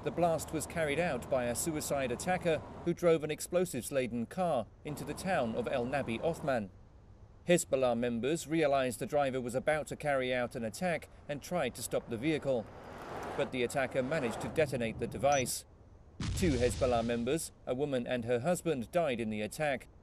the blast was carried out by a suicide attacker who drove an explosives-laden car into the town of Al-Nabi Othman. Hezbollah members realized the driver was about to carry out an attack and tried to stop the vehicle, but the attacker managed to detonate the device. 2 Hezbollah members, a woman and her husband, died in the attack,